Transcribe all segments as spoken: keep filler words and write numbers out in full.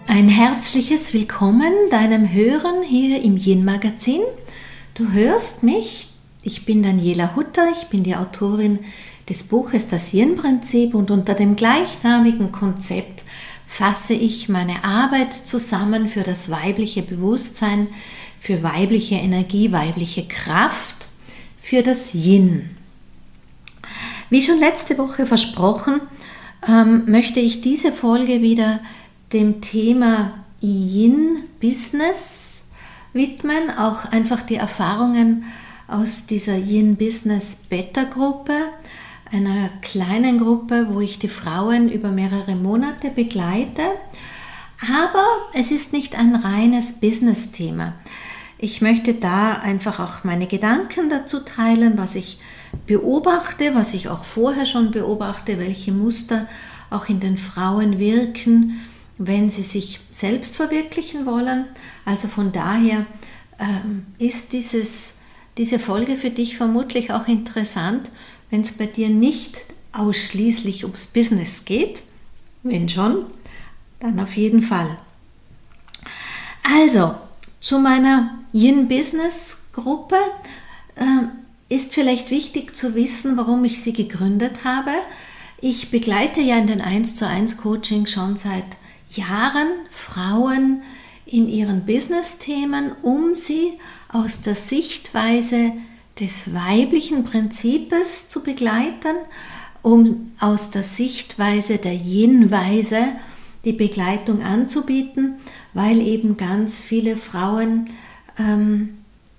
Ein herzliches Willkommen deinem Hören hier im Yin-Magazin. Du hörst mich, ich bin Daniela Hutter, ich bin die Autorin des Buches Das Yin-Prinzip und unter dem gleichnamigen Konzept fasse ich meine Arbeit zusammen für das weibliche Bewusstsein, für weibliche Energie, weibliche Kraft, für das Yin. Wie schon letzte Woche versprochen, ähm, möchte ich diese Folge wieder dem Thema Yin-Business widmen, auch einfach die Erfahrungen aus dieser Yin-Business-Beta-Gruppe, einer kleinen Gruppe, wo ich die Frauen über mehrere Monate begleite. Aber es ist nicht ein reines Business-Thema. Ich möchte da einfach auch meine Gedanken dazu teilen, was ich beobachte, was ich auch vorher schon beobachte, welche Muster auch in den Frauen wirken, wenn sie sich selbst verwirklichen wollen. Also von daher ähm, ist dieses, diese Folge für dich vermutlich auch interessant, wenn es bei dir nicht ausschließlich ums Business geht. Wenn schon, dann auf jeden Fall. Also, zu meiner Yin-Business-Gruppe äh, ist vielleicht wichtig zu wissen, warum ich sie gegründet habe. Ich begleite ja in den eins zu eins Coaching schon seit Jahren Frauen in ihren Business-Themen, um sie aus der Sichtweise des weiblichen Prinzips zu begleiten, um aus der Sichtweise der Yin-Weise die Begleitung anzubieten, weil eben ganz viele Frauen ähm,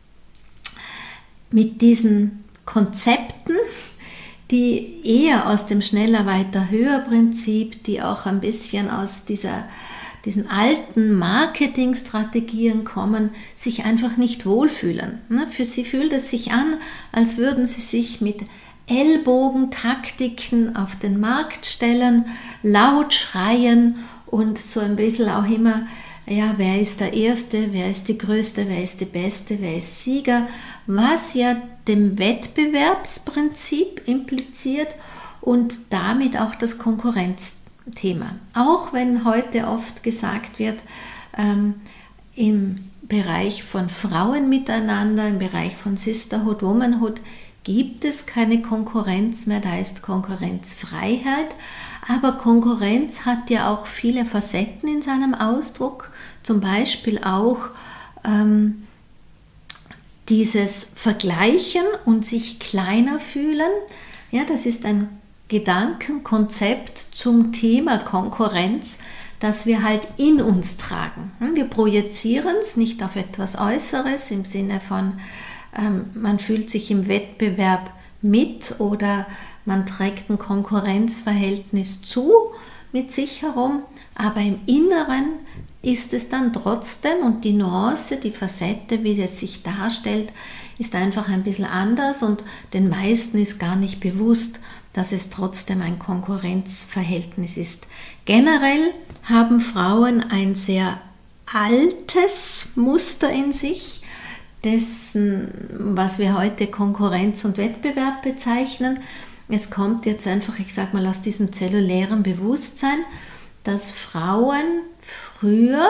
mit diesen Konzepten, die eher aus dem Schneller, weiter, höher Prinzip, die auch ein bisschen aus dieser, diesen alten Marketingstrategien kommen, sich einfach nicht wohlfühlen. Für sie fühlt es sich an, als würden sie sich mit Ellbogentaktiken auf den Markt stellen, laut schreien und so ein bisschen auch immer, ja, wer ist der Erste, wer ist die Größte, wer ist die Beste, wer ist Sieger, was ja dem Wettbewerbsprinzip impliziert und damit auch das Konkurrenzthema. Auch wenn heute oft gesagt wird, ähm, im Bereich von Frauen miteinander, im Bereich von Sisterhood, Womanhood, gibt es keine Konkurrenz mehr, da ist Konkurrenzfreiheit. Aber Konkurrenz hat ja auch viele Facetten in seinem Ausdruck, zum Beispiel auch ähm, dieses Vergleichen und sich kleiner fühlen. Ja, das ist ein Gedankenkonzept zum Thema Konkurrenz, das wir halt in uns tragen. Wir projizieren es nicht auf etwas Äußeres im Sinne von, ähm, man fühlt sich im Wettbewerb mit oder man trägt ein Konkurrenzverhältnis zu mit sich herum, aber im Inneren ist es dann trotzdem, und die Nuance, die Facette, wie es sich darstellt, ist einfach ein bisschen anders und den meisten ist gar nicht bewusst, dass es trotzdem ein Konkurrenzverhältnis ist. Generell haben Frauen ein sehr altes Muster in sich, dessen, was wir heute Konkurrenz und Wettbewerb bezeichnen. Es kommt jetzt einfach, ich sage mal, aus diesem zellulären Bewusstsein, dass Frauen früher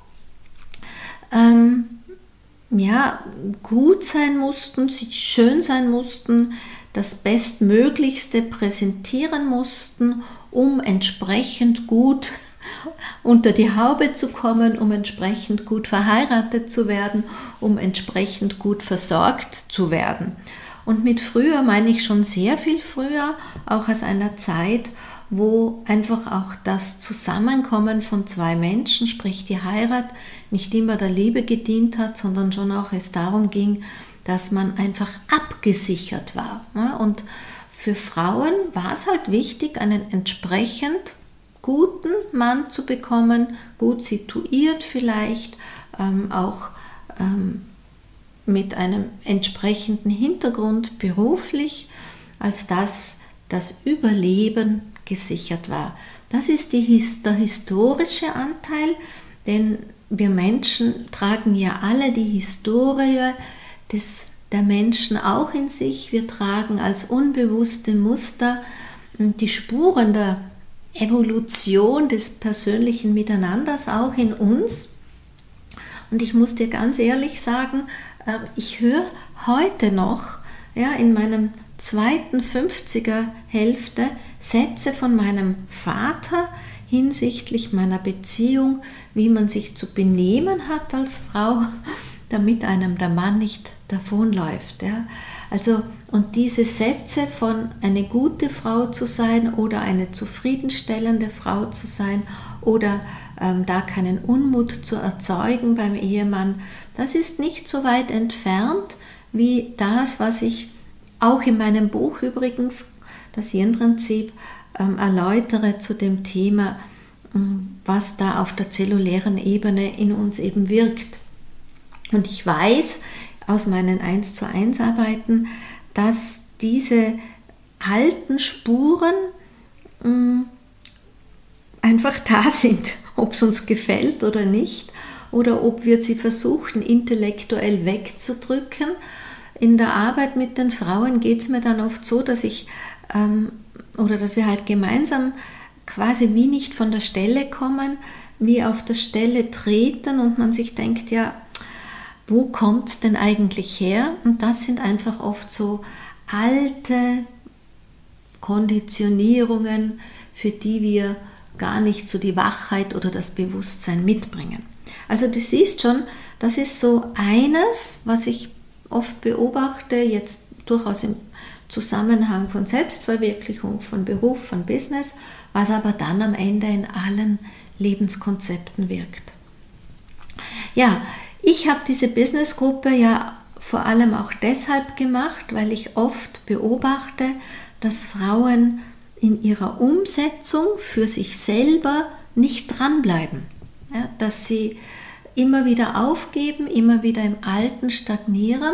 ähm, ja, gut sein mussten, schön sein mussten, das Bestmöglichste präsentieren mussten, um entsprechend gut unter die Haube zu kommen, um entsprechend gut verheiratet zu werden, um entsprechend gut versorgt zu werden. Und mit früher meine ich schon sehr viel früher, auch aus einer Zeit, wo einfach auch das Zusammenkommen von zwei Menschen, sprich die Heirat, nicht immer der Liebe gedient hat, sondern schon auch es darum ging, dass man einfach abgesichert war. Und für Frauen war es halt wichtig, einen entsprechend guten Mann zu bekommen, gut situiert vielleicht, ähm, auch ähm, mit einem entsprechenden Hintergrund beruflich, als dass das Überleben gesichert war. Das ist die, der historische Anteil, denn wir Menschen tragen ja alle die Historie des, der Menschen auch in sich. Wir tragen als unbewusste Muster die Spuren der Evolution des persönlichen Miteinanders auch in uns. Und ich muss dir ganz ehrlich sagen, ich höre heute noch, ja, in meinem zweiten fünfziger Hälfte Sätze von meinem Vater hinsichtlich meiner Beziehung, wie man sich zu benehmen hat als Frau, damit einem der Mann nicht davonläuft. Ja. Also, und diese Sätze von eine gute Frau zu sein oder eine zufriedenstellende Frau zu sein oder ähm, da keinen Unmut zu erzeugen beim Ehemann, das ist nicht so weit entfernt wie das, was ich auch in meinem Buch übrigens, das Yin-Prinzip, ähm, erläutere zu dem Thema, ähm, was da auf der zellulären Ebene in uns eben wirkt. Und ich weiß aus meinen eins zu eins Arbeiten, dass diese alten Spuren mh, einfach da sind, ob es uns gefällt oder nicht, oder ob wir sie versuchen, intellektuell wegzudrücken. In der Arbeit mit den Frauen geht es mir dann oft so, dass ich ähm, oder dass wir halt gemeinsam quasi wie nicht von der Stelle kommen, wie auf der Stelle treten und man sich denkt, ja, wo kommt es denn eigentlich her? Und das sind einfach oft so alte Konditionierungen, für die wir gar nicht so die Wachheit oder das Bewusstsein mitbringen. Also du siehst schon, das ist so eines, was ich oft beobachte, jetzt durchaus im Zusammenhang von Selbstverwirklichung, von Beruf, von Business, was aber dann am Ende in allen Lebenskonzepten wirkt. Ja, ich habe diese Businessgruppe ja vor allem auch deshalb gemacht, weil ich oft beobachte, dass Frauen in ihrer Umsetzung für sich selber nicht dranbleiben. Ja, dass sie immer wieder aufgeben, immer wieder im Alten stagnieren,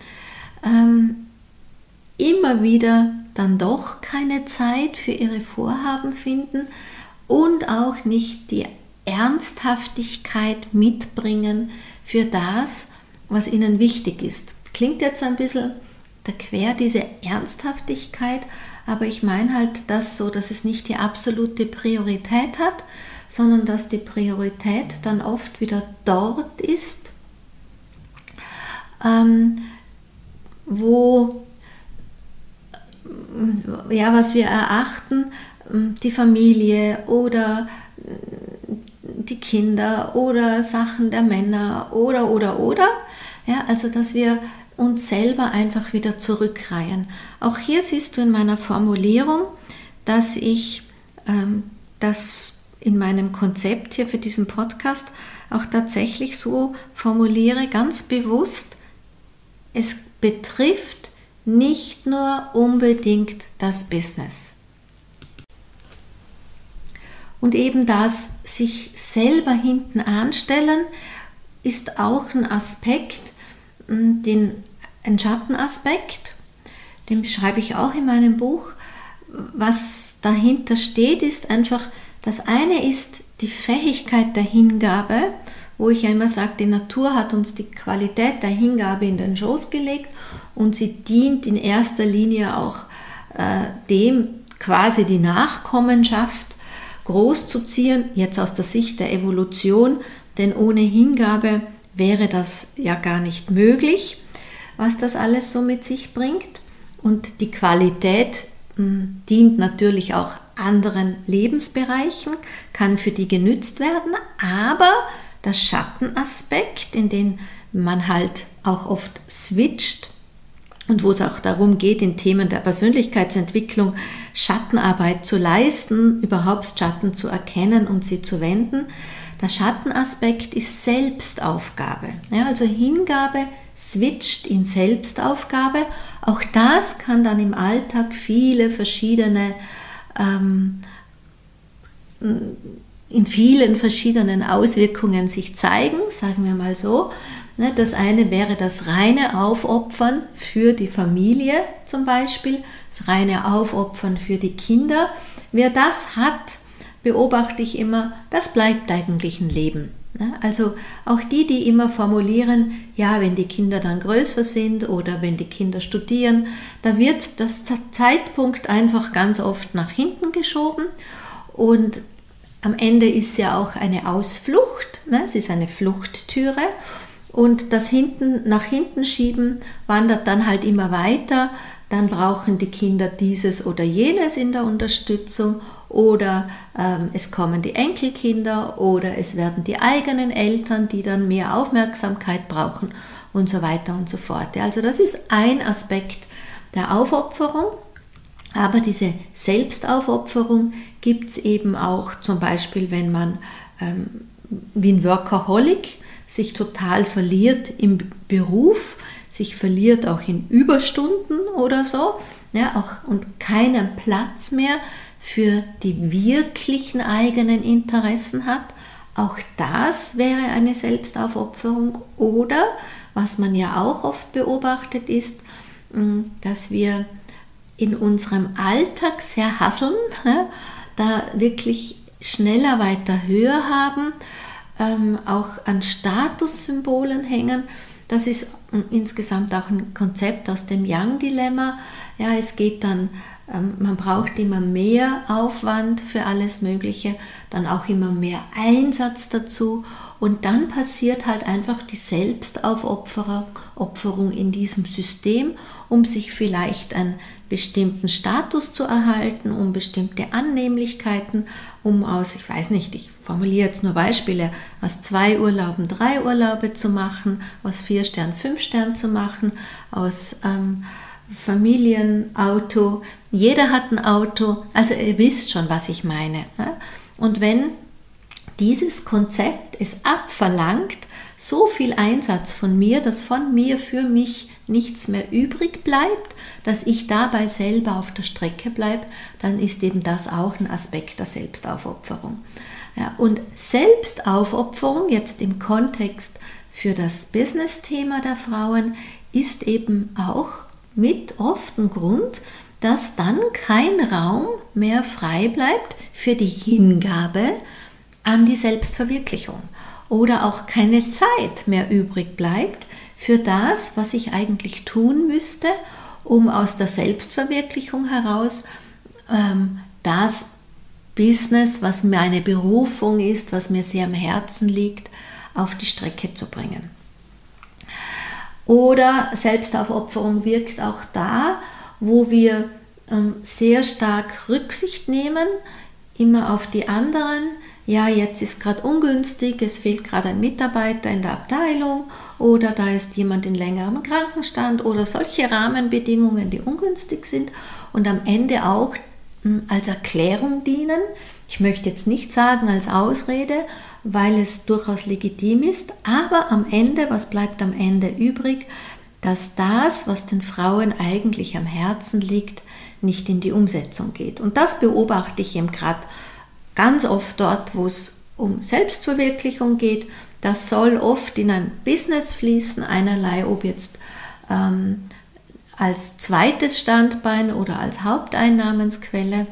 ähm, immer wieder dann doch keine Zeit für ihre Vorhaben finden und auch nicht die Ernsthaftigkeit mitbringen für das, was ihnen wichtig ist. Klingt jetzt ein bisschen quer, diese Ernsthaftigkeit, aber ich meine halt das so, dass es nicht die absolute Priorität hat, sondern dass die Priorität dann oft wieder dort ist, ähm, wo, ja, was wir erachten, die Familie oder die Kinder oder Sachen der Männer oder, oder, oder. Ja, also, dass wir uns selber einfach wieder zurückreihen. Auch hier siehst du in meiner Formulierung, dass ich ähm, das in meinem Konzept hier für diesen Podcast auch tatsächlich so formuliere, ganz bewusst, es betrifft nicht nur unbedingt das Business. Und eben das sich selber hinten anstellen, ist auch ein Aspekt, den, ein Schattenaspekt, den beschreibe ich auch in meinem Buch. Was dahinter steht, ist einfach, das eine ist die Fähigkeit der Hingabe, wo ich ja immer sage, die Natur hat uns die Qualität der Hingabe in den Schoß gelegt und sie dient in erster Linie auch äh, dem, quasi die Nachkommenschaft großzuziehen, jetzt aus der Sicht der Evolution, denn ohne Hingabe wäre das ja gar nicht möglich, was das alles so mit sich bringt. Und die Qualität mh, dient natürlich auch anderen Lebensbereichen, kann für die genützt werden, aber der Schattenaspekt, in den man halt auch oft switcht und wo es auch darum geht, in Themen der Persönlichkeitsentwicklung Schattenarbeit zu leisten, überhaupt Schatten zu erkennen und sie zu wenden. Der Schattenaspekt ist Selbstaufgabe. Ja, also Hingabe switcht in Selbstaufgabe. Auch das kann dann im Alltag viele verschiedene, ähm, in vielen verschiedenen Auswirkungen sich zeigen, sagen wir mal so. Das eine wäre das reine Aufopfern für die Familie zum Beispiel, das reine Aufopfern für die Kinder. Wer das hat, beobachte ich immer, das bleibt eigentlich ein Leben. Also auch die, die immer formulieren, ja, wenn die Kinder dann größer sind oder wenn die Kinder studieren, da wird das Zeitpunkt einfach ganz oft nach hinten geschoben Und am Ende ist ja auch eine Ausflucht, ne? Es ist eine Fluchttüre und das hinten nach hinten schieben wandert dann halt immer weiter. Dann brauchen die Kinder dieses oder jenes in der Unterstützung oder ähm, es kommen die Enkelkinder oder es werden die eigenen Eltern, die dann mehr Aufmerksamkeit brauchen und so weiter und so fort. Also das ist ein Aspekt der Aufopferung, aber diese Selbstaufopferung gibt es eben auch zum Beispiel, wenn man ähm, wie ein Workaholic sich total verliert im Beruf, sich verliert auch in Überstunden oder so, ja, auch, und keinen Platz mehr für die wirklichen eigenen Interessen hat. Auch das wäre eine Selbstaufopferung. Oder, was man ja auch oft beobachtet, ist, dass wir in unserem Alltag sehr hasseln, ja, da wirklich schneller, weiter, höher haben, ähm, auch an Statussymbolen hängen. Das ist insgesamt auch ein Konzept aus dem Young-Dilemma. Ja, es geht dann, ähm, man braucht immer mehr Aufwand für alles Mögliche, dann auch immer mehr Einsatz dazu und dann passiert halt einfach die Selbstaufopferung in diesem System, um sich vielleicht einen bestimmten Status zu erhalten, um bestimmte Annehmlichkeiten, um aus, ich weiß nicht, ich formuliere jetzt nur Beispiele, aus zwei Urlauben drei Urlaube zu machen, aus vier Sternen fünf Sternen zu machen, aus ähm, Familienauto, jeder hat ein Auto, also ihr wisst schon, was ich meine. Ne? Und wenn dieses Konzept es abverlangt, so viel Einsatz von mir, dass von mir für mich nichts mehr übrig bleibt, dass ich dabei selber auf der Strecke bleibe, dann ist eben das auch ein Aspekt der Selbstaufopferung. Ja, und Selbstaufopferung jetzt im Kontext für das Business-Thema der Frauen ist eben auch mit oft ein Grund, dass dann kein Raum mehr frei bleibt für die Hingabe an die Selbstverwirklichung oder auch keine Zeit mehr übrig bleibt für das, was ich eigentlich tun müsste, um aus der Selbstverwirklichung heraus ähm, das Business, was meine Berufung ist, was mir sehr am Herzen liegt, auf die Strecke zu bringen. Oder Selbstaufopferung wirkt auch da, wo wir ähm, sehr stark Rücksicht nehmen, immer auf die anderen. Ja, jetzt ist gerade ungünstig, es fehlt gerade ein Mitarbeiter in der Abteilung oder da ist jemand in längerem Krankenstand oder solche Rahmenbedingungen, die ungünstig sind und am Ende auch mh, als Erklärung dienen. Ich möchte jetzt nicht sagen als Ausrede, weil es durchaus legitim ist, aber am Ende, was bleibt am Ende übrig, dass das, was den Frauen eigentlich am Herzen liegt, nicht in die Umsetzung geht. Und das beobachte ich eben gerade ganz oft dort, wo es um Selbstverwirklichung geht. Das soll oft in ein Business fließen, einerlei, ob jetzt ähm, als zweites Standbein oder als Haupteinnahmensquelle.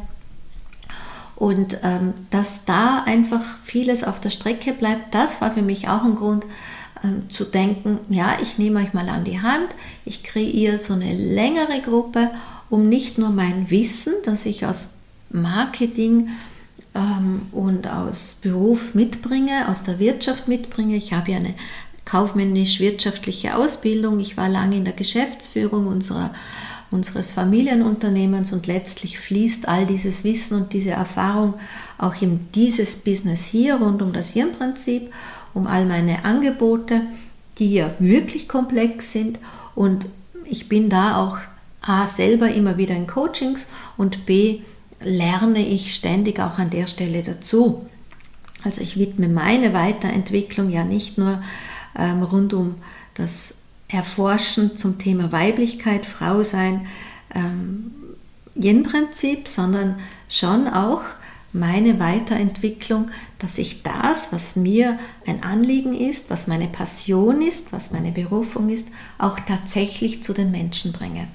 Und ähm, dass da einfach vieles auf der Strecke bleibt, das war für mich auch ein Grund ähm, zu denken, ja, ich nehme euch mal an die Hand, ich kreiere so eine längere Gruppe, um nicht nur mein Wissen, das ich aus Marketing ähm, und aus Beruf mitbringe, aus der Wirtschaft mitbringe. Ich habe ja eine kaufmännisch-wirtschaftliche Ausbildung, ich war lange in der Geschäftsführung unserer unseres Familienunternehmens und letztlich fließt all dieses Wissen und diese Erfahrung auch in dieses Business hier rund um das Hirnprinzip, um all meine Angebote, die ja wirklich komplex sind und ich bin da auch A, selber immer wieder in Coachings und B, lerne ich ständig auch an der Stelle dazu. Also ich widme meine Weiterentwicklung ja nicht nur ähm, rund um das Erforschen zum Thema Weiblichkeit, Frau sein, ähm, Yin-Prinzip, sondern schon auch meine Weiterentwicklung, dass ich das, was mir ein Anliegen ist, was meine Passion ist, was meine Berufung ist, auch tatsächlich zu den Menschen bringe.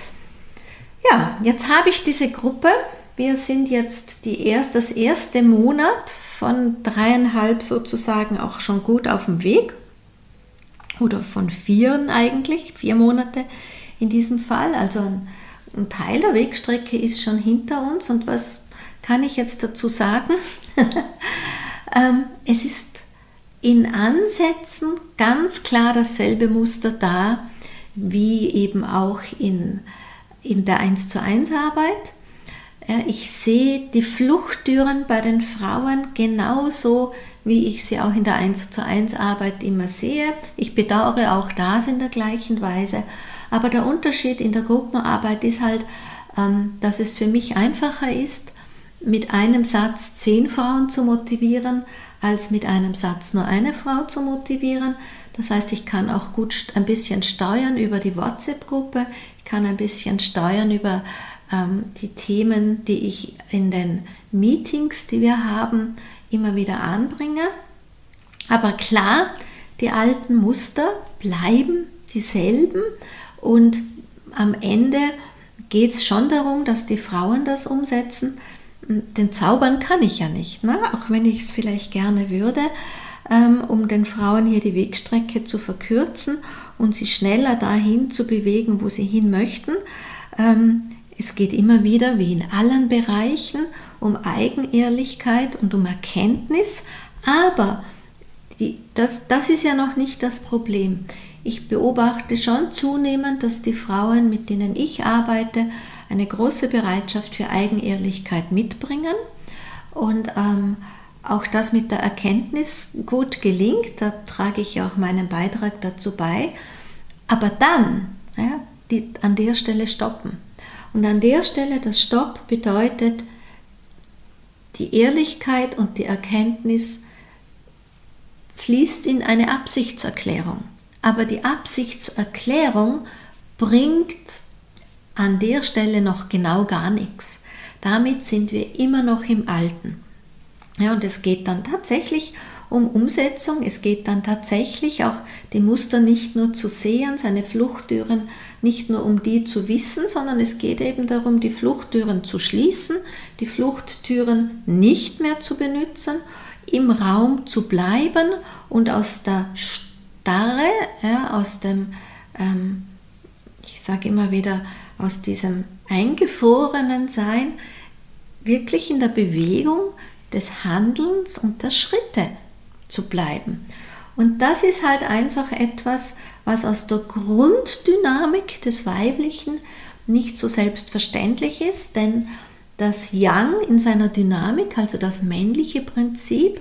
Ja, jetzt habe ich diese Gruppe. Wir sind jetzt die erst, das erste Monat von dreieinhalb sozusagen auch schon gut auf dem Weg. Oder von vieren eigentlich, vier Monate in diesem Fall. Also ein, ein Teil der Wegstrecke ist schon hinter uns und was kann ich jetzt dazu sagen, ähm, es ist in Ansätzen ganz klar dasselbe Muster da, wie eben auch in, in der eins zu eins Arbeit. Ich sehe die Fluchttüren bei den Frauen genauso, wie ich sie auch in der eins zu eins Arbeit immer sehe. Ich bedauere auch das in der gleichen Weise. Aber der Unterschied in der Gruppenarbeit ist halt, dass es für mich einfacher ist, mit einem Satz zehn Frauen zu motivieren, als mit einem Satz nur eine Frau zu motivieren. Das heißt, ich kann auch gut ein bisschen steuern über die WhatsApp-Gruppe, ich kann ein bisschen steuern über ähm, die Themen, die ich in den Meetings, die wir haben, immer wieder anbringe. Aber klar, die alten Muster bleiben dieselben und am Ende geht es schon darum, dass die Frauen das umsetzen. Den zaubern kann ich ja nicht, ne? Auch wenn ich es vielleicht gerne würde, ähm, um den Frauen hier die Wegstrecke zu verkürzen und sie schneller dahin zu bewegen, wo sie hin möchten. Ähm, es geht immer wieder, wie in allen Bereichen, um Eigenehrlichkeit und um Erkenntnis, aber die, das, das ist ja noch nicht das Problem. Ich beobachte schon zunehmend, dass die Frauen, mit denen ich arbeite, eine große Bereitschaft für Eigenehrlichkeit mitbringen und ähm, auch das mit der Erkenntnis gut gelingt, da trage ich auch meinen Beitrag dazu bei, aber dann ja, die, an der Stelle stoppen. Und an der Stelle, das Stopp bedeutet, die Ehrlichkeit und die Erkenntnis fließt in eine Absichtserklärung, aber die Absichtserklärung bringt an der Stelle noch genau gar nichts. Damit sind wir immer noch im Alten. Ja, und es geht dann tatsächlich um Umsetzung, es geht dann tatsächlich auch die Muster nicht nur zu sehen, seine Fluchttüren nicht nur um die zu wissen, sondern es geht eben darum, die Fluchttüren zu schließen, die Fluchttüren nicht mehr zu benutzen, im Raum zu bleiben und aus der Starre, ja, aus dem, ähm, ich sage immer wieder, aus diesem eingefrorenen Sein wirklich in der Bewegung des Handelns und der Schritte zu bleiben. Und das ist halt einfach etwas, was aus der Grunddynamik des Weiblichen nicht so selbstverständlich ist, denn das Yang in seiner Dynamik, also das männliche Prinzip,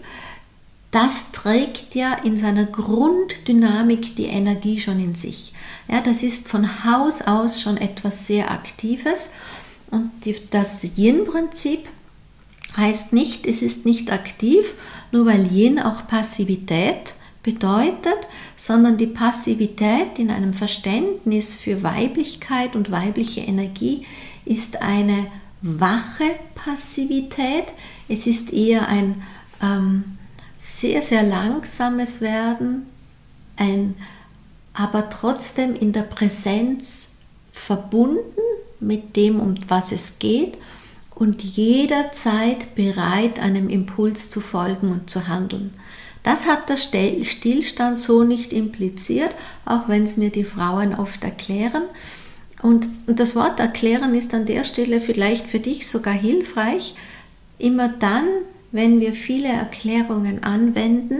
das trägt ja in seiner Grunddynamik die Energie schon in sich. Ja, das ist von Haus aus schon etwas sehr Aktives und die, das Yin-Prinzip heißt nicht, es ist nicht aktiv, nur weil Yin auch Passivität bedeutet, sondern die Passivität in einem Verständnis für Weiblichkeit und weibliche Energie ist eine wache Passivität. Es ist eher ein ähm, sehr, sehr langsames Werden, ein, aber trotzdem in der Präsenz verbunden mit dem, um was es geht und jederzeit bereit, einem Impuls zu folgen und zu handeln. Das hat der Stillstand so nicht impliziert, auch wenn es mir die Frauen oft erklären. Und, und das Wort erklären ist an der Stelle vielleicht für dich sogar hilfreich. Immer dann, wenn wir viele Erklärungen anwenden,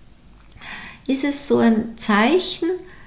ist es so ein Zeichen,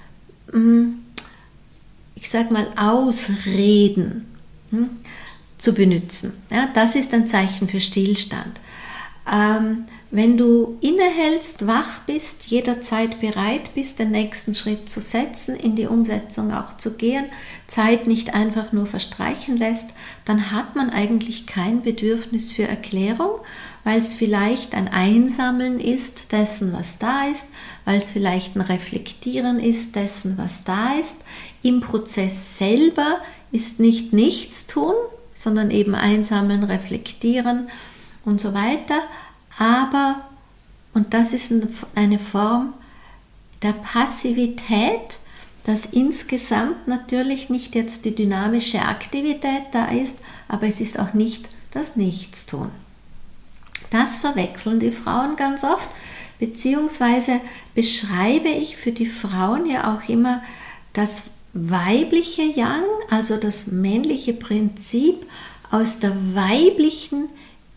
ich sage mal Ausreden zu benutzen. Ja, das ist ein Zeichen für Stillstand. Ähm, wenn du innehältst, wach bist, jederzeit bereit bist, den nächsten Schritt zu setzen, in die Umsetzung auch zu gehen, Zeit nicht einfach nur verstreichen lässt, dann hat man eigentlich kein Bedürfnis für Erklärung, weil es vielleicht ein Einsammeln ist dessen, was da ist, weil es vielleicht ein Reflektieren ist dessen, was da ist. Im Prozess selber ist nicht nichts tun, sondern eben einsammeln, reflektieren und so weiter. Aber, und das ist eine Form der Passivität, dass insgesamt natürlich nicht jetzt die dynamische Aktivität da ist, aber es ist auch nicht das Nichtstun. Das verwechseln die Frauen ganz oft, beziehungsweise beschreibe ich für die Frauen ja auch immer das weibliche Yang, also das männliche Prinzip aus der weiblichen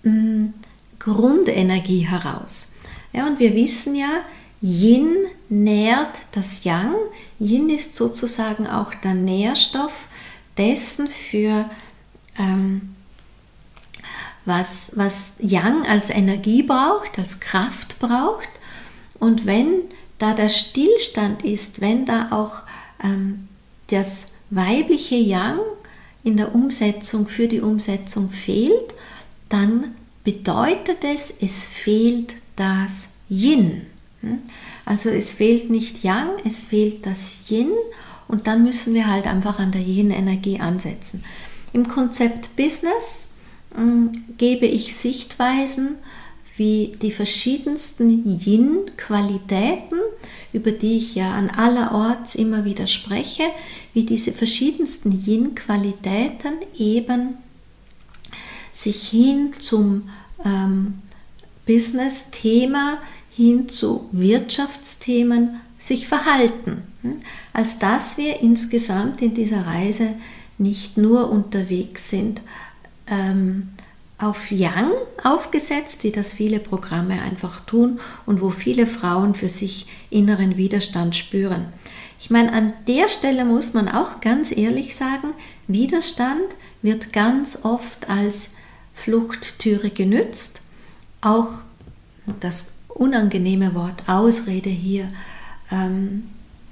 mh, Grundenergie heraus. Ja, und wir wissen ja, Yin nährt das Yang. Yin ist sozusagen auch der Nährstoff dessen für ähm, was, was Yang als Energie braucht, als Kraft braucht. Und wenn da der Stillstand ist, wenn da auch ähm, das weibliche Yang in der Umsetzung für die Umsetzung fehlt, dann bedeutet es, es fehlt das Yin. Also es fehlt nicht Yang, es fehlt das Yin und dann müssen wir halt einfach an der Yin-Energie ansetzen. Im Konzept Business mh, gebe ich Sichtweisen wie die verschiedensten Yin-Qualitäten, über die ich ja an allerorts immer wieder spreche, wie diese verschiedensten Yin-Qualitäten eben sich hin zum ähm, Business-Thema, hin zu Wirtschaftsthemen sich verhalten, als dass wir insgesamt in dieser Reise nicht nur unterwegs sind, ähm, auf Yang aufgesetzt, wie das viele Programme einfach tun und wo viele Frauen für sich inneren Widerstand spüren. Ich meine, an der Stelle muss man auch ganz ehrlich sagen, Widerstand wird ganz oft als Fluchttüre genützt, auch das unangenehme Wort Ausrede hier ähm,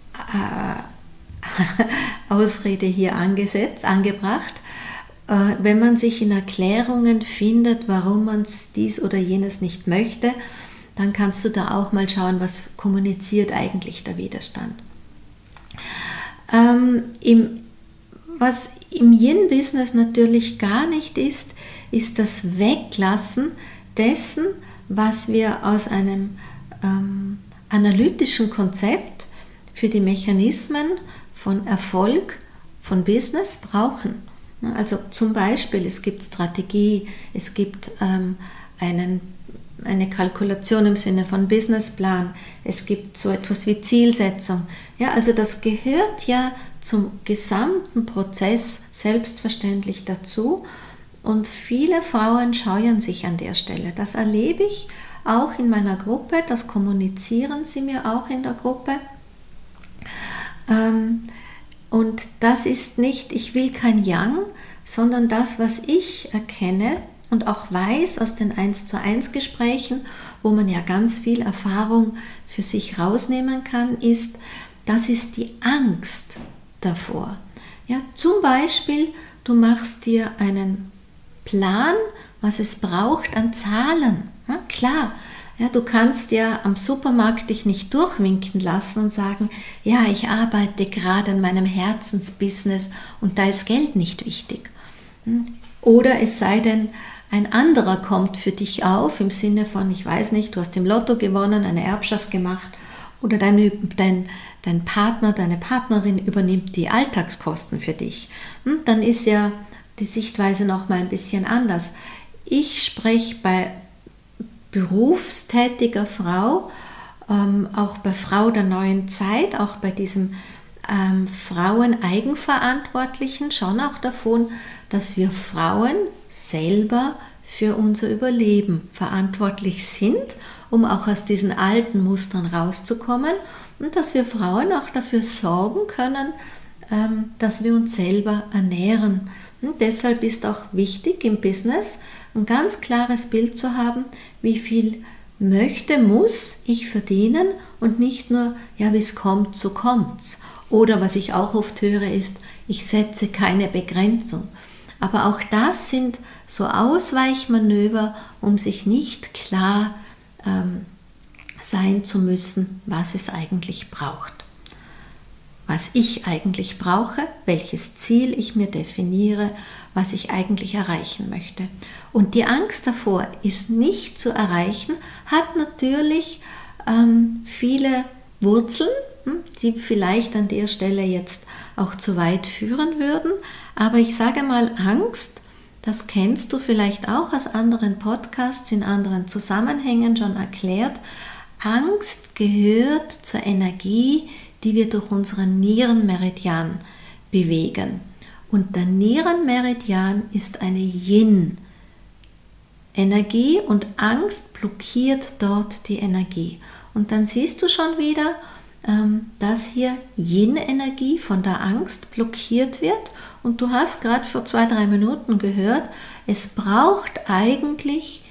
äh, Ausrede hier angesetzt, angebracht. Äh, wenn man sich in Erklärungen findet, warum man dies oder jenes nicht möchte, dann kannst du da auch mal schauen, was kommuniziert eigentlich der Widerstand. Ähm, im, was im Yin-Business natürlich gar nicht ist, ist das Weglassen dessen, was wir aus einem ähm, analytischen Konzept für die Mechanismen von Erfolg, von Business brauchen. Also zum Beispiel, es gibt Strategie, es gibt ähm, einen, eine Kalkulation im Sinne von Businessplan, es gibt so etwas wie Zielsetzung. Ja, also das gehört ja zum gesamten Prozess selbstverständlich dazu. Und viele Frauen scheuen sich an der Stelle. Das erlebe ich auch in meiner Gruppe, das kommunizieren sie mir auch in der Gruppe. Und das ist nicht, ich will kein Yang, sondern das, was ich erkenne und auch weiß aus den eins zu eins Gesprächen, wo man ja ganz viel Erfahrung für sich rausnehmen kann, ist, das ist die Angst davor. Ja, zum Beispiel, du machst dir einen Plan, was es braucht an Zahlen. Ja, klar, ja, du kannst ja am Supermarkt dich nicht durchwinken lassen und sagen, ja, ich arbeite gerade an meinem Herzensbusiness und da ist Geld nicht wichtig. Oder es sei denn, ein anderer kommt für dich auf im Sinne von, ich weiß nicht, du hast im Lotto gewonnen, eine Erbschaft gemacht oder dein, dein, dein Partner, deine Partnerin übernimmt die Alltagskosten für dich. Dann ist ja die Sichtweise noch mal ein bisschen anders. Ich spreche bei berufstätiger Frau, ähm, auch bei Frau der neuen Zeit, auch bei diesem ähm, Frauen-Eigenverantwortlichen schon auch davon, dass wir Frauen selber für unser Überleben verantwortlich sind, um auch aus diesen alten Mustern rauszukommen und dass wir Frauen auch dafür sorgen können, ähm, dass wir uns selber ernähren. Und deshalb ist auch wichtig im Business ein ganz klares Bild zu haben, wie viel möchte, muss ich verdienen und nicht nur, ja, wie es kommt, so kommt's. Oder was ich auch oft höre ist, ich setze keine Begrenzung. Aber auch das sind so Ausweichmanöver, um sich nicht klar ähm, sein zu müssen, was es eigentlich braucht. Was ich eigentlich brauche, welches Ziel ich mir definiere, was ich eigentlich erreichen möchte. Und die Angst davor, es nicht zu erreichen, hat natürlich ähm, viele Wurzeln, hm, die vielleicht an der Stelle jetzt auch zu weit führen würden. Aber ich sage mal, Angst, das kennst du vielleicht auch aus anderen Podcasts, in anderen Zusammenhängen schon erklärt. Angst gehört zur Energie, die wir durch unseren Nierenmeridian bewegen. Und der Nierenmeridian ist eine Yin, Energie und Angst blockiert dort die Energie. Und dann siehst du schon wieder, dass hier Yin-Energie von der Angst blockiert wird. Und du hast gerade vor zwei, drei Minuten gehört, es braucht eigentlich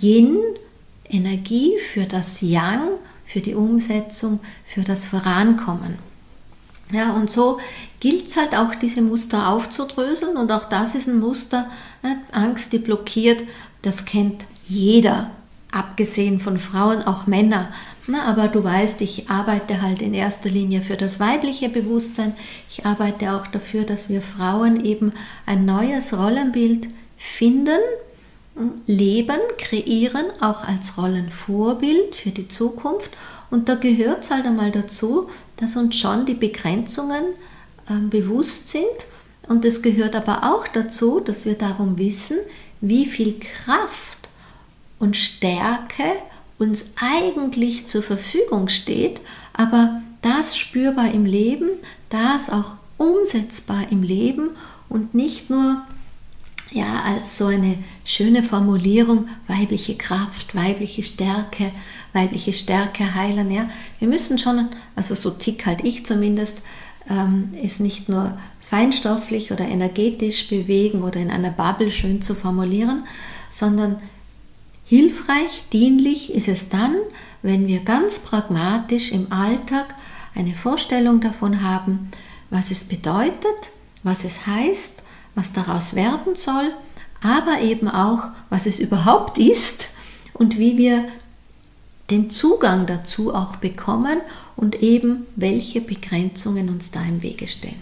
Yin-Energie für das Yang, für die Umsetzung, für das Vorankommen. Ja, und so gilt es halt auch, diese Muster aufzudröseln. Und auch das ist ein Muster, ne? Angst, die blockiert, das kennt jeder, abgesehen von Frauen, auch Männer. Na, aber du weißt, ich arbeite halt in erster Linie für das weibliche Bewusstsein. Ich arbeite auch dafür, dass wir Frauen eben ein neues Rollenbild finden, leben, kreieren, auch als Rollenvorbild für die Zukunft. Und da gehört es halt einmal dazu, dass uns schon die Begrenzungen äh, bewusst sind. Und es gehört aber auch dazu, dass wir darum wissen, wie viel Kraft und Stärke uns eigentlich zur Verfügung steht, aber das spürbar im Leben, das auch umsetzbar im Leben und nicht nur ja, als so eine schöne Formulierung, weibliche Kraft, weibliche Stärke, weibliche Stärke heilen. Ja. Wir müssen schon, also so tick halt ich zumindest, ähm, es nicht nur feinstofflich oder energetisch bewegen oder in einer Bubble schön zu formulieren, sondern hilfreich, dienlich ist es dann, wenn wir ganz pragmatisch im Alltag eine Vorstellung davon haben, was es bedeutet, was es heißt, was daraus werden soll, aber eben auch, was es überhaupt ist und wie wir den Zugang dazu auch bekommen und eben welche Begrenzungen uns da im Wege stehen.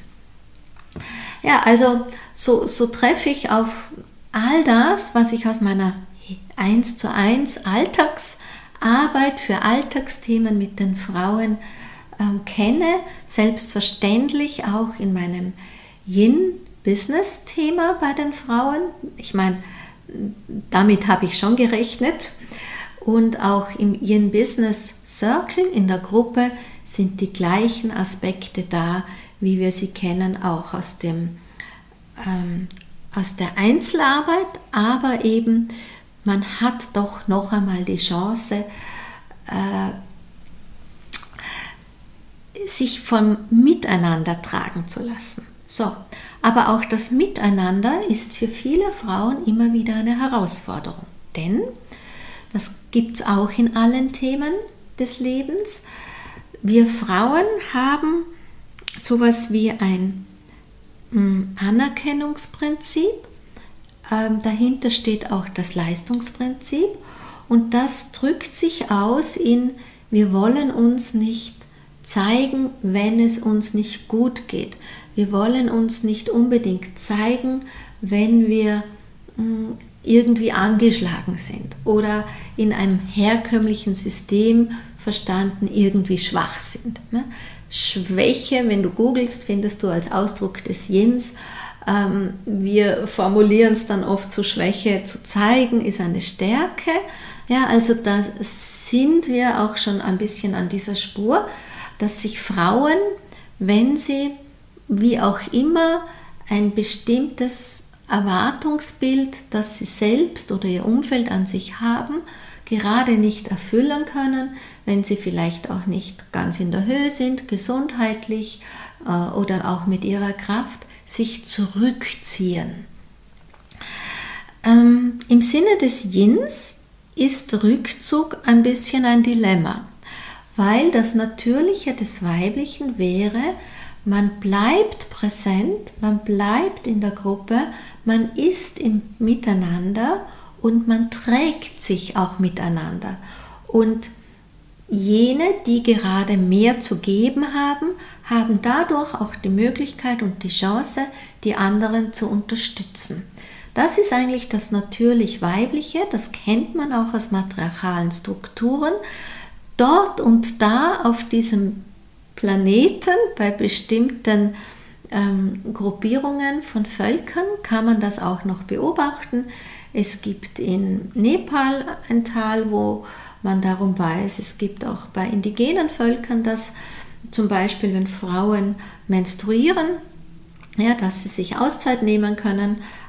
Ja, also so, so treffe ich auf all das, was ich aus meiner eins zu eins Alltagsarbeit für Alltagsthemen mit den Frauen ähm, kenne, selbstverständlich auch in meinem Yin-Business-Thema bei den Frauen. Ich meine, damit habe ich schon gerechnet. Und auch im Yin-Business Circle in der Gruppe sind die gleichen Aspekte da, wie wir sie kennen, auch aus, dem, ähm, aus der Einzelarbeit, aber eben man hat doch noch einmal die Chance, äh, sich vom Miteinander tragen zu lassen. So, aber auch das Miteinander ist für viele Frauen immer wieder eine Herausforderung, denn das gibt es auch in allen Themen des Lebens. Wir Frauen haben sowas wie ein mh, Anerkennungsprinzip. Ähm, dahinter steht auch das Leistungsprinzip und das drückt sich aus in, wir wollen uns nicht zeigen, wenn es uns nicht gut geht. Wir wollen uns nicht unbedingt zeigen, wenn wir mh, irgendwie angeschlagen sind oder in einem herkömmlichen System verstanden irgendwie schwach sind. Ne? Schwäche, wenn du googelst, findest du als Ausdruck des Yins. Ähm, wir formulieren es dann oft so, Schwäche zu zeigen ist eine Stärke. Ja, also da sind wir auch schon ein bisschen an dieser Spur, dass sich Frauen, wenn sie wie auch immer ein bestimmtes Erwartungsbild, das sie selbst oder ihr Umfeld an sich haben, gerade nicht erfüllen können, wenn sie vielleicht auch nicht ganz in der Höhe sind, gesundheitlich äh, oder auch mit ihrer Kraft, sich zurückziehen. Ähm, Im Sinne des Yins ist Rückzug ein bisschen ein Dilemma, weil das Natürliche des Weiblichen wäre, man bleibt präsent, man bleibt in der Gruppe, man ist im Miteinander und man trägt sich auch miteinander. Und jene, die gerade mehr zu geben haben, haben dadurch auch die Möglichkeit und die Chance, die anderen zu unterstützen. Das ist eigentlich das natürlich Weibliche, das kennt man auch aus matriarchalen Strukturen. Dort und da auf diesem Planeten, bei bestimmten ähm, Gruppierungen von Völkern kann man das auch noch beobachten. Es gibt in Nepal ein Tal, wo man darum weiß, es gibt auch bei indigenen Völkern, dass zum Beispiel, wenn Frauen menstruieren, ja, dass sie sich Auszeit nehmen können,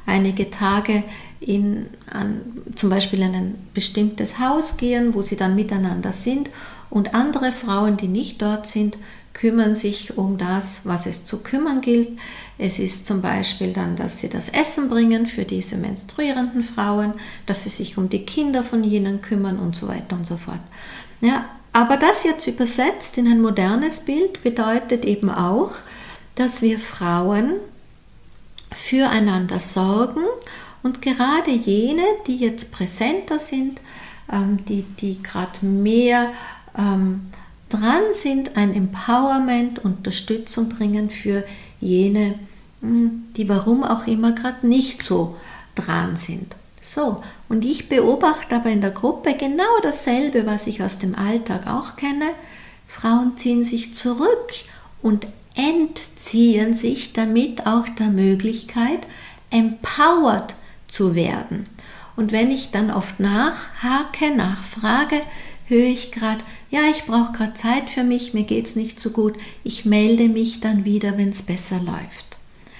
einige Tage in an, zum Beispiel in ein bestimmtes Haus gehen, wo sie dann miteinander sind, und andere Frauen, die nicht dort sind, kümmern sich um das, was es zu kümmern gilt. Es ist zum Beispiel dann, dass sie das Essen bringen für diese menstruierenden Frauen, dass sie sich um die Kinder von jenen kümmern und so weiter und so fort. Ja, aber das jetzt übersetzt in ein modernes Bild bedeutet eben auch, dass wir Frauen füreinander sorgen, und gerade jene, die jetzt präsenter sind, ähm, die, die gerade mehr ähm, dran sind, ein Empowerment, Unterstützung bringen für jene, die warum auch immer gerade nicht so dran sind. So, und ich beobachte aber in der Gruppe genau dasselbe, was ich aus dem Alltag auch kenne. Frauen ziehen sich zurück und entziehen sich damit auch der Möglichkeit, empowered zu werden. Und wenn ich dann oft nachhake, nachfrage, höre ich gerade, ja, ich brauche gerade Zeit für mich, mir geht es nicht so gut, ich melde mich dann wieder, wenn es besser läuft.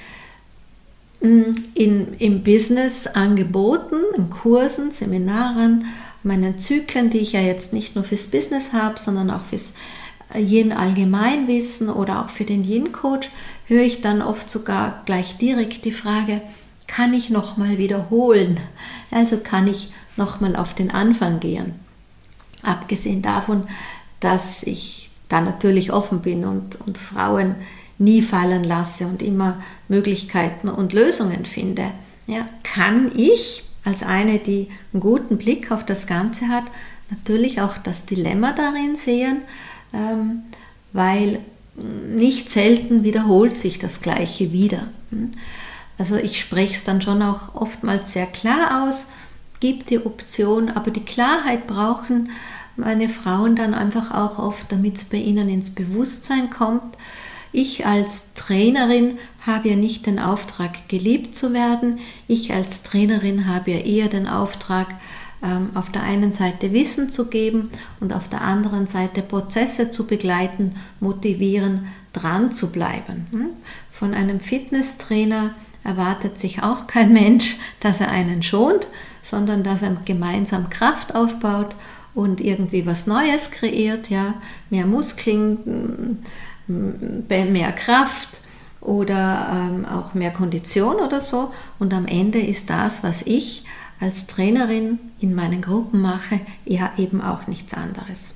In, im Business Angeboten, in Kursen, Seminaren, meinen Zyklen, die ich ja jetzt nicht nur fürs Business habe, sondern auch fürs Yin Allgemeinwissen oder auch für den Yin Coach, höre ich dann oft sogar gleich direkt die Frage, kann ich nochmal wiederholen? Also kann ich nochmal auf den Anfang gehen. Abgesehen davon, dass ich da natürlich offen bin und, und Frauen nie fallen lasse und immer Möglichkeiten und Lösungen finde, ja, kann ich als eine, die einen guten Blick auf das Ganze hat, natürlich auch das Dilemma darin sehen, ähm, weil nicht selten wiederholt sich das Gleiche wieder. Also ich spreche es dann schon auch oftmals sehr klar aus, gibt die Option, aber die Klarheit brauchen meine Frauen dann einfach auch oft, damit es bei ihnen ins Bewusstsein kommt. Ich als Trainerin habe ja nicht den Auftrag, geliebt zu werden. Ich als Trainerin habe ja eher den Auftrag, auf der einen Seite Wissen zu geben und auf der anderen Seite Prozesse zu begleiten, motivieren, dran zu bleiben. Von einem Fitnesstrainer erwartet sich auch kein Mensch, dass er einen schont, sondern dass er gemeinsam Kraft aufbaut und irgendwie was Neues kreiert, ja, mehr Muskeln, mehr Kraft oder ähm, auch mehr Kondition oder so. Und am Ende ist das, was ich als Trainerin in meinen Gruppen mache, ja eben auch nichts anderes.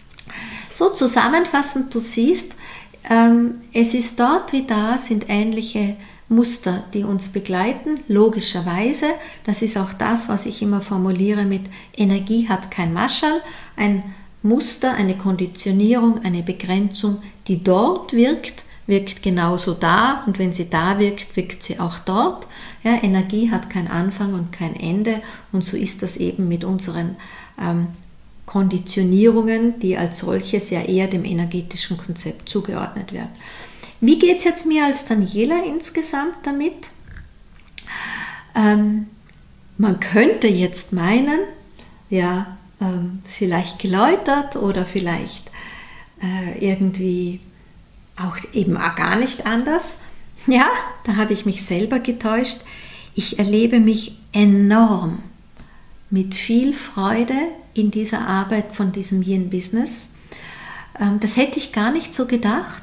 So zusammenfassend, du siehst, ähm, es ist dort wie da, sind ähnliche Muster, die uns begleiten, logischerweise. Das ist auch das, was ich immer formuliere mit Energie hat kein Maschall, ein Muster, eine Konditionierung, eine Begrenzung, die dort wirkt, wirkt genauso da, und wenn sie da wirkt, wirkt sie auch dort. Ja, Energie hat kein Anfang und kein Ende, und so ist das eben mit unseren ähm, Konditionierungen, die als solches ja eher dem energetischen Konzept zugeordnet werden. Wie geht es jetzt mir als Daniela insgesamt damit? Ähm, man könnte jetzt meinen, ja, ähm, vielleicht geläutert oder vielleicht äh, irgendwie auch eben auch gar nicht anders. Ja, da habe ich mich selber getäuscht. Ich erlebe mich enorm mit viel Freude in dieser Arbeit von diesem Yin-Business. Ähm, das hätte ich gar nicht so gedacht,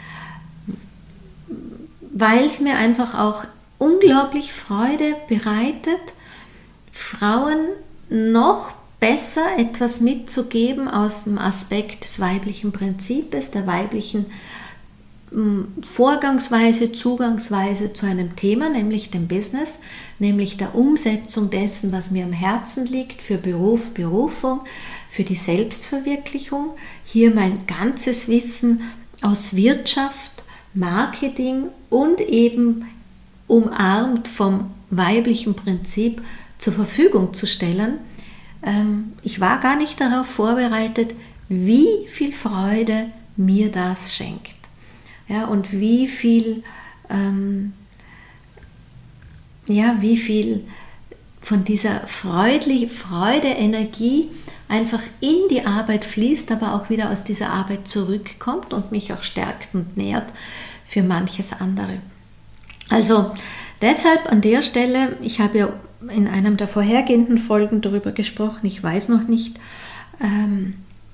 weil es mir einfach auch unglaublich Freude bereitet, Frauen noch besser etwas mitzugeben aus dem Aspekt des weiblichen Prinzips, der weiblichen Vorgangsweise, Zugangsweise zu einem Thema, nämlich dem Business, nämlich der Umsetzung dessen, was mir am Herzen liegt, für Beruf, Berufung, für die Selbstverwirklichung. Hier mein ganzes Wissen aus Wirtschaft, Marketing und eben umarmt vom weiblichen Prinzip zur Verfügung zu stellen. Ich war gar nicht darauf vorbereitet, wie viel Freude mir das schenkt. Ja, und wie viel, ähm, ja, wie viel von dieser Freude, Freude, Energie einfach in die Arbeit fließt, aber auch wieder aus dieser Arbeit zurückkommt und mich auch stärkt und nährt für manches andere. Also Deshalb an der Stelle, ich habe ja in einem der vorhergehenden Folgen darüber gesprochen, ich weiß noch nicht, ähm,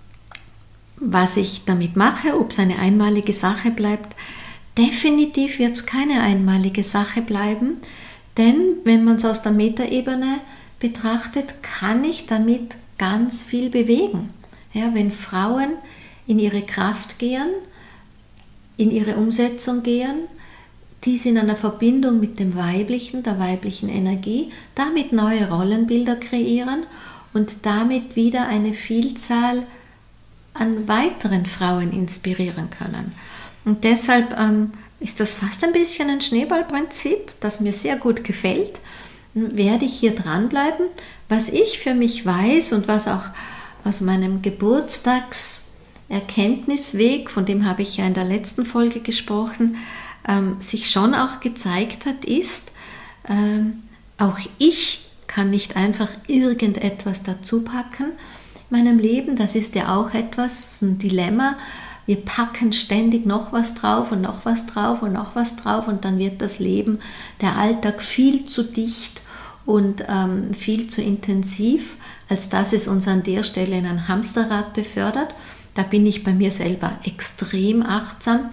was ich damit mache, ob es eine einmalige Sache bleibt. Definitiv wird es keine einmalige Sache bleiben, denn wenn man es aus der Metaebene betrachtet, kann ich damit ganz viel bewegen. Ja, wenn Frauen in ihre Kraft gehen, in ihre Umsetzung gehen, die sind in einer Verbindung mit dem Weiblichen, der weiblichen Energie, damit neue Rollenbilder kreieren und damit wieder eine Vielzahl an weiteren Frauen inspirieren können. Und deshalb ähm, ist das fast ein bisschen ein Schneeballprinzip, das mir sehr gut gefällt. Werde ich hier dranbleiben. Was ich für mich weiß und was auch aus meinem Geburtstagserkenntnisweg, von dem habe ich ja in der letzten Folge gesprochen, ähm, sich schon auch gezeigt hat, ist, ähm, auch ich kann nicht einfach irgendetwas dazu packen in meinem Leben. Das ist ja auch etwas, ein Dilemma. Wir packen ständig noch was drauf und noch was drauf und noch was drauf und dann wird das Leben, der Alltag viel zu dicht und ähm, viel zu intensiv, als dass es uns an der Stelle in ein Hamsterrad befördert. Da bin ich bei mir selber extrem achtsam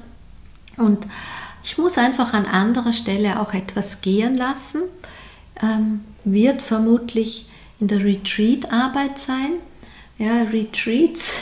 und ich muss einfach an anderer Stelle auch etwas gehen lassen. Ähm, wird vermutlich in der Retreat-Arbeit sein. Ja, Retreats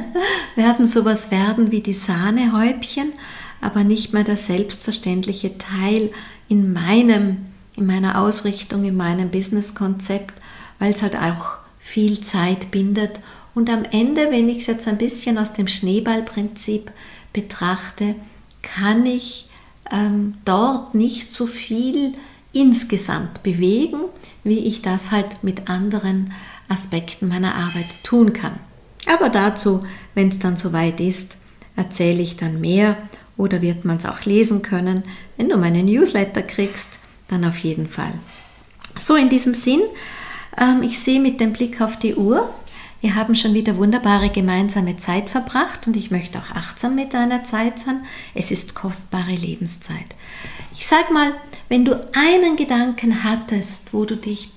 werden sowas werden wie die Sahnehäubchen, aber nicht mehr der selbstverständliche Teil in meinem, in meiner Ausrichtung, in meinem Businesskonzept, weil es halt auch viel Zeit bindet. Und am Ende, wenn ich es jetzt ein bisschen aus dem Schneeballprinzip betrachte, kann ich ähm, dort nicht so viel insgesamt bewegen, wie ich das halt mit anderen Aspekten meiner Arbeit tun kann. Aber dazu, wenn es dann soweit ist, erzähle ich dann mehr oder wird man es auch lesen können. Wenn du meine Newsletter kriegst, dann auf jeden Fall. So, in diesem Sinn, ähm, ich sehe mit dem Blick auf die Uhr, wir haben schon wieder wunderbare gemeinsame Zeit verbracht und ich möchte auch achtsam mit deiner Zeit sein. Es ist kostbare Lebenszeit. Ich sage mal, wenn du einen Gedanken hattest, wo du dich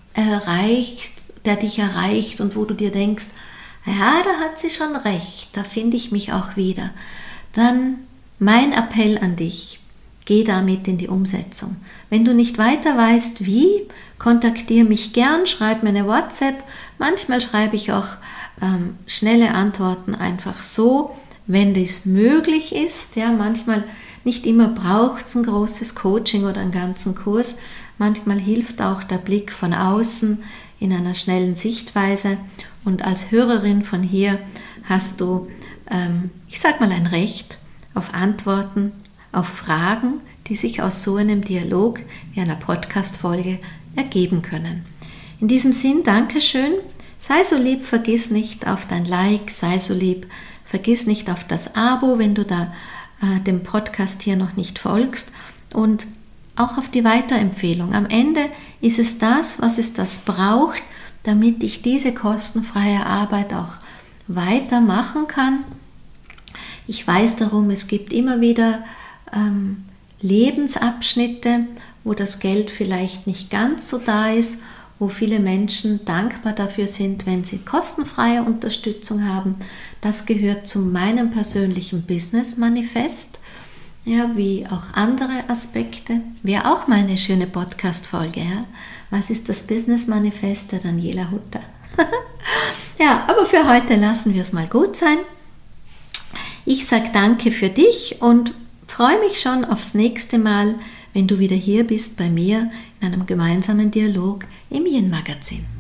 erreicht, der dich erreicht und wo du dir denkst, ja, da hat sie schon recht, da finde ich mich auch wieder, dann mein Appell an dich, geh damit in die Umsetzung. Wenn du nicht weiter weißt, wie, kontaktiere mich gern, schreib mir eine WhatsApp. Manchmal schreibe ich auch ähm, schnelle Antworten einfach so, wenn das möglich ist. Ja, manchmal, nicht immer braucht es ein großes Coaching oder einen ganzen Kurs. Manchmal hilft auch der Blick von außen in einer schnellen Sichtweise. Und als Hörerin von hier hast du, ähm, ich sag mal, ein Recht auf Antworten, auf Fragen, die sich aus so einem Dialog wie einer Podcast-Folge ergeben können. In diesem Sinn, Dankeschön, sei so lieb, vergiss nicht auf dein Like, sei so lieb, vergiss nicht auf das Abo, wenn du da äh, dem Podcast hier noch nicht folgst und auch auf die Weiterempfehlung. Am Ende ist es das, was es das braucht, damit ich diese kostenfreie Arbeit auch weitermachen kann. Ich weiß darum, es gibt immer wieder ähm, Lebensabschnitte, wo das Geld vielleicht nicht ganz so da ist, wo viele Menschen dankbar dafür sind, wenn sie kostenfreie Unterstützung haben. Das gehört zu meinem persönlichen Business-Manifest, ja, wie auch andere Aspekte. Wäre auch mal eine schöne Podcast-Folge. Ja? Was ist das Business-Manifest der Daniela Hutter? Ja, aber für heute lassen wir es mal gut sein. Ich sage danke für dich und freue mich schon aufs nächste Mal, wenn du wieder hier bist bei mir in einem gemeinsamen Dialog im Yin Magazin.